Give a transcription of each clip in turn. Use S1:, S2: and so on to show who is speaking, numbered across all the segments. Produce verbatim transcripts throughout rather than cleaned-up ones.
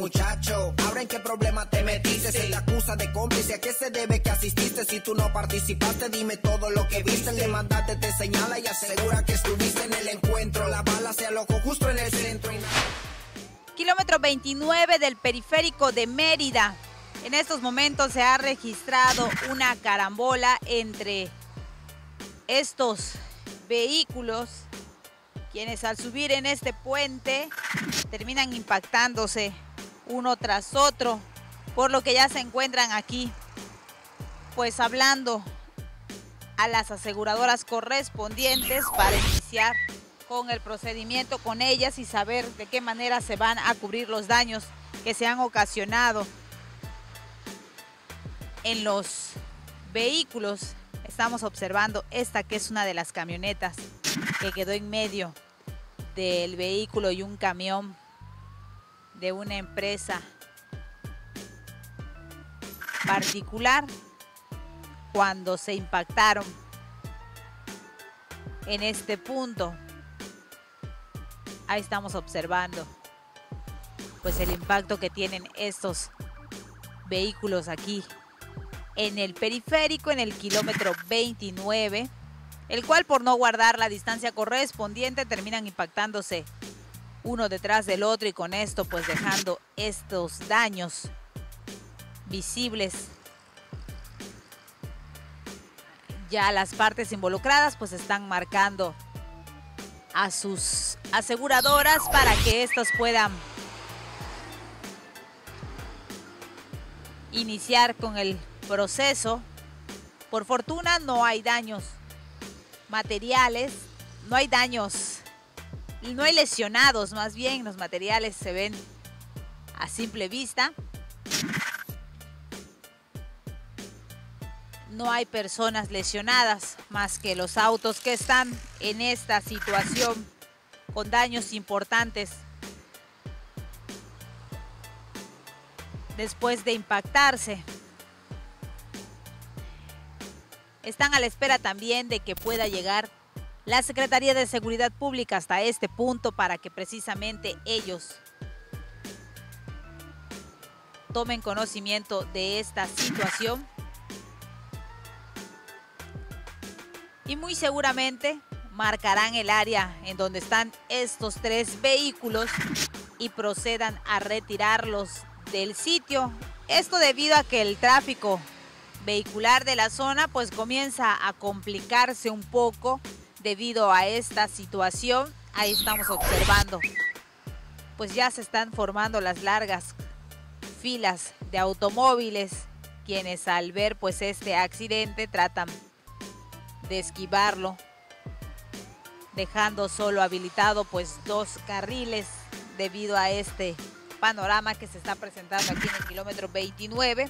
S1: muchacho. Ahora en qué problema te metiste, se te acusa de cómplice. ¿A qué se debe que asististe? Si tú no participaste, dime todo lo que viste. El demandante te señala y asegura que estuviste en el encuentro. La bala se alojó justo en el centro. Y...
S2: Kilómetro veintinueve del periférico de Mérida. En estos momentos se ha registrado una carambola entre estos vehículos, quienes al subir en este puente terminan impactándose uno tras otro, por lo que ya se encuentran aquí, pues hablando a las aseguradoras correspondientes para iniciar con el procedimiento con ellas y saber de qué manera se van a cubrir los daños que se han ocasionado en los vehículos. Estamos observando esta que es una de las camionetas que quedó en medio del vehículo y un camión de una empresa particular cuando se impactaron en este punto. Ahí estamos observando pues el impacto que tienen estos vehículos aquí en el periférico, en el kilómetro veintinueve, el cual por no guardar la distancia correspondiente terminan impactándose uno detrás del otro y con esto pues dejando estos daños visibles. Ya las partes involucradas pues están marcando a sus aseguradoras para que estos puedan iniciar con el proceso. Por fortuna no hay daños materiales, no hay daños, no hay lesionados, más bien los materiales se ven a simple vista. No hay personas lesionadas más que los autos que están en esta situación con daños importantes después de impactarse. Están a la espera también de que pueda llegar la Secretaría de Seguridad Pública hasta este punto para que precisamente ellos tomen conocimiento de esta situación. Y muy seguramente marcarán el área en donde están estos tres vehículos y procedan a retirarlos del sitio. Esto debido a que el tráfico vehicular de la zona pues comienza a complicarse un poco debido a esta situación. Ahí estamos observando, pues ya se están formando las largas filas de automóviles, quienes al ver pues este accidente tratan de esquivarlo, dejando solo habilitado pues dos carriles debido a este panorama que se está presentando aquí en el kilómetro veintinueve,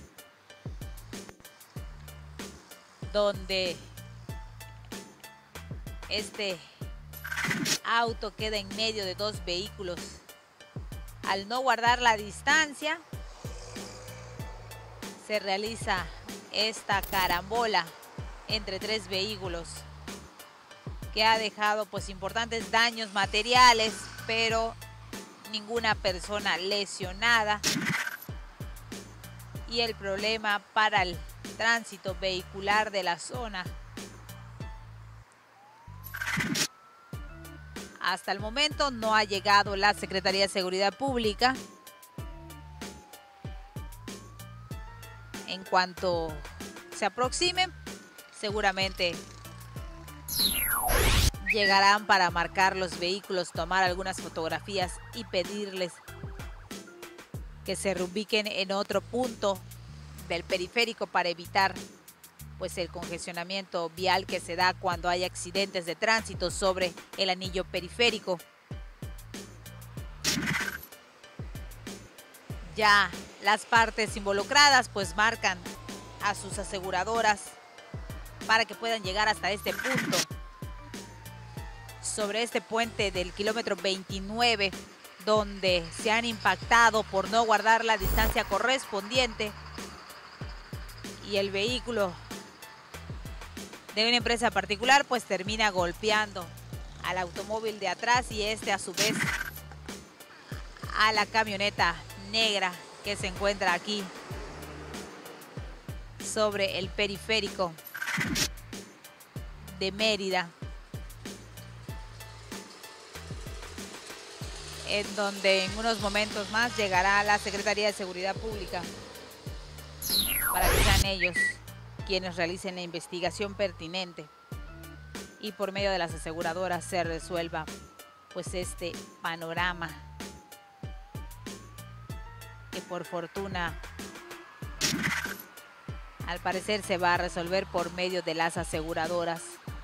S2: donde este auto queda en medio de dos vehículos. Al no guardar la distancia, se realiza esta carambola entre tres vehículos que ha dejado pues importantes daños materiales, pero ninguna persona lesionada. Y el problema para el tránsito vehicular de la zona. Hasta el momento no ha llegado la Secretaría de Seguridad Pública. En cuanto se aproximen, seguramente llegarán para marcar los vehículos, tomar algunas fotografías y pedirles que se reubiquen en otro punto del periférico para evitar pues el congestionamiento vial que se da cuando hay accidentes de tránsito sobre el anillo periférico. Ya las partes involucradas pues marcan a sus aseguradoras para que puedan llegar hasta este punto, sobre este puente del kilómetro veintinueve, donde se han impactado por no guardar la distancia correspondiente y el vehículo de una empresa particular pues termina golpeando al automóvil de atrás y este a su vez a la camioneta negra que se encuentra aquí sobre el periférico de Mérida, en donde en unos momentos más llegará la Secretaría de Seguridad Pública para que sean ellos quienes realicen la investigación pertinente y por medio de las aseguradoras se resuelva pues este panorama que por fortuna al parecer se va a resolver por medio de las aseguradoras.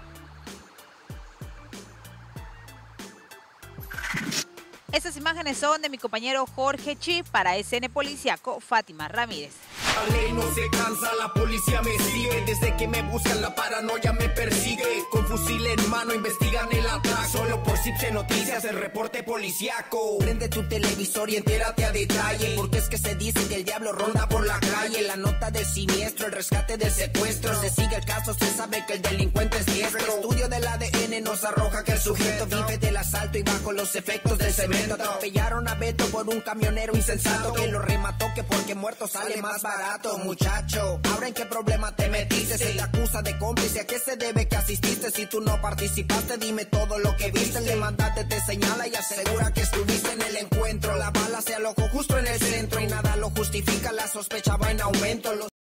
S2: Estas imágenes son de mi compañero Jorge Chi para S N Policiaco, Fátima Ramírez.
S1: La ley no se cansa, la policía me sigue. Desde que me buscan la paranoia me persigue. Con fusil en mano investigan el atraco. Solo por Cipse Noticias el reporte policiaco. Prende tu televisor y entérate a detalle, porque es que se dice que el diablo ronda por la calle. La nota del siniestro, el rescate del secuestro. Se sigue el caso, se sabe que el delincuente es diestro. El estudio del A D N nos arroja que el sujeto vive del asalto y bajo los efectos del cemento. Atropellaron a Beto por un camionero insensato que lo remató, que porque muerto sale más barato. Muchacho, ahora en qué problema te metiste, se te acusa de cómplice, ¿a qué se debe que asististe? Si tú no participaste, dime todo lo que viste. El demandante te señala y asegura que estuviste en el encuentro. La bala se alojó justo en el centro y nada lo justifica, la sospecha va en aumento. Los